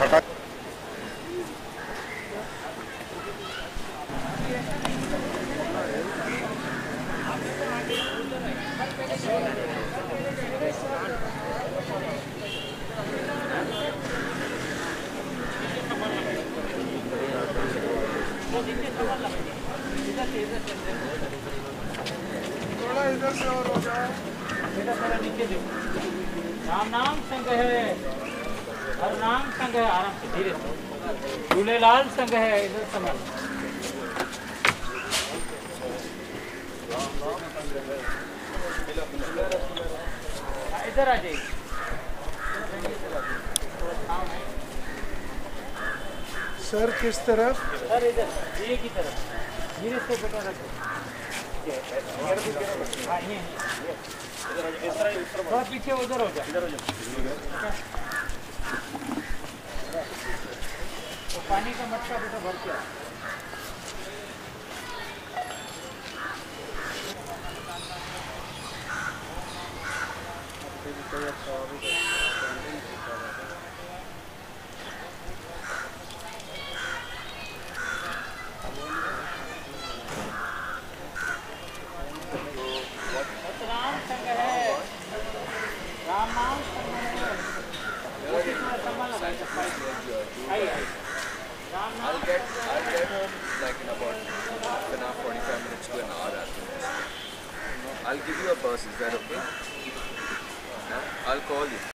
थोड़ा इधर से और हो जाओ। बेटा थोड़ा नीचे देखो। राम नाम संग है, हर नाम संग है, आराम से धीरे से। झूलेलाल संग है, इधर संभाल। इधर आ जाइए। सर किस तरफ? सर इधर ये की तरफ धीरे से बेटा रखो। हाँ ये थोड़ा पीछे उधर हो जाए। तो पानी का मटका बेटा भर के राम संग है, राम नाम संग है। I'll get home like in about half an hour, 45 minutes to an hour after this. I'll give you a bus, is that okay? I'll call you.